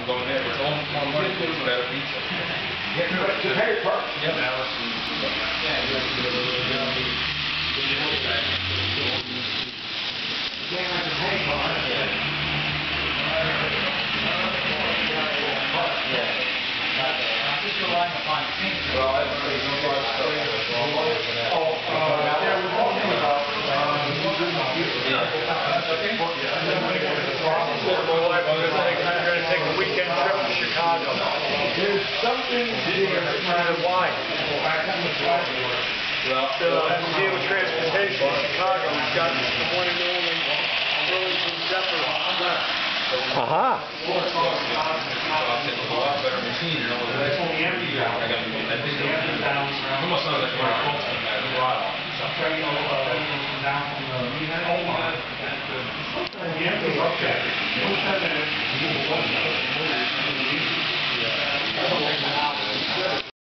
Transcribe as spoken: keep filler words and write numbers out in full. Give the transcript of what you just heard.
I'm going there. It's all more money, it's better pizza. Yeah, no, it's a very park. Yep. There's something here kind of wide. Well, So has to deal with transportation in Chicago. We've got the one and only Burlington Zephyr left. Aha. It's a lot better machine and all the rest. I got I think it's almost not like a Volkswagen guy, a lot. Down from the